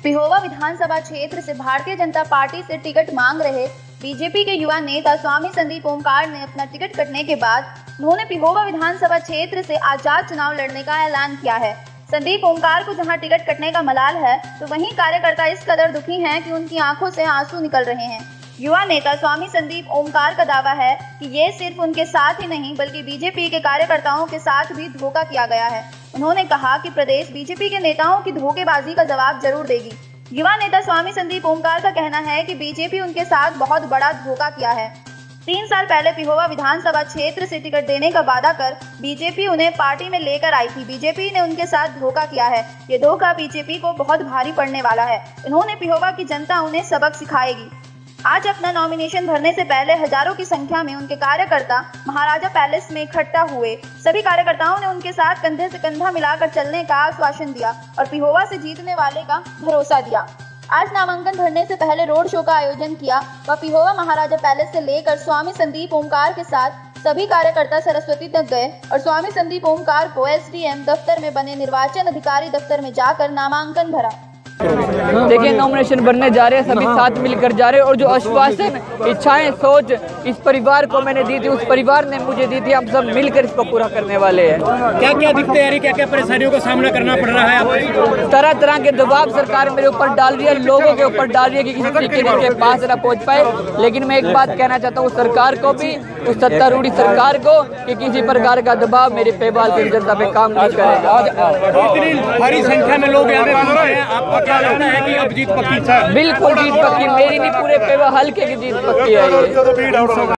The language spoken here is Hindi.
पिहोवा विधानसभा क्षेत्र से भारतीय जनता पार्टी से टिकट मांग रहे बीजेपी के युवा नेता स्वामी संदीप ओमकार ने अपना टिकट कटने के बाद उन्होंने पिहोवा विधानसभा क्षेत्र से आजाद चुनाव लड़ने का ऐलान किया है। संदीप ओमकार को जहां टिकट कटने का मलाल है, तो वहीं कार्यकर्ता इस कदर दुखी हैं कि उनकी आंखों से आंसू निकल रहे हैं। युवा नेता स्वामी संदीप ओमकार का दावा है कि ये सिर्फ उनके साथ ही नहीं बल्कि बीजेपी के कार्यकर्ताओं के साथ भी धोखा किया गया है। उन्होंने कहा कि प्रदेश बीजेपी के नेताओं की धोखेबाजी का जवाब जरूर देगी। युवा नेता स्वामी संदीप ओमकार का कहना है कि बीजेपी उनके साथ बहुत बड़ा धोखा किया है। 3 साल पहले पिहोवा विधानसभा क्षेत्र से टिकट देने का वादा कर बीजेपी उन्हें पार्टी में लेकर आई थी। बीजेपी ने उनके साथ धोखा किया है। ये धोखा बीजेपी को बहुत भारी पड़ने वाला है। उन्होंने पिहोवा की जनता उन्हें सबक सिखाएगी। आज अपना नॉमिनेशन भरने से पहले हजारों की संख्या में उनके कार्यकर्ता महाराजा पैलेस में इकट्ठा हुए। सभी कार्यकर्ताओं ने उनके साथ कंधे से कंधा मिलाकर चलने का आश्वासन दिया और पिहोवा से जीतने वाले का भरोसा दिया। आज नामांकन भरने से पहले रोड शो का आयोजन किया व पिहोवा महाराजा पैलेस से लेकर स्वामी संदीप ओमकार के साथ सभी कार्यकर्ता सरस्वती तक गए और स्वामी संदीप ओमकार को एसडीएम दफ्तर में बने निर्वाचन अधिकारी दफ्तर में जाकर नामांकन भरा। देखिए, नॉमिनेशन भरने जा रहे हैं, सभी साथ मिलकर जा रहे हैं और जो आश्वासन, इच्छाएं, सोच इस परिवार को मैंने दी थी, उस परिवार ने मुझे दी थी, हम सब मिलकर इसको पूरा करने वाले हैं। क्या क्या दिक्कतें आ रही, क्या क्या परेशानियों का सामना करना पड़ रहा है आपको? तरह तरह के दबाव सरकार मेरे ऊपर डाल रही है, लोगों के ऊपर डाल रही है कि किसी तरीके के पास न पहुँच पाए। लेकिन मैं एक बात कहना चाहता हूँ सरकार को भी, उस सत्तारूढ़ी सरकार को, कि किसी प्रकार का दबाव मेरे पेवाल की जनता पे काम नहीं करेगा। इतनी भारी संख्या में लोग यहाँ पे पहुंच रहे हैं, आपको क्या लगता है कि अब जीत पक्की है? बिल्कुल जीत पक्की, मेरी नहीं पूरे पेवा हल्के की जीत पक्की है ये।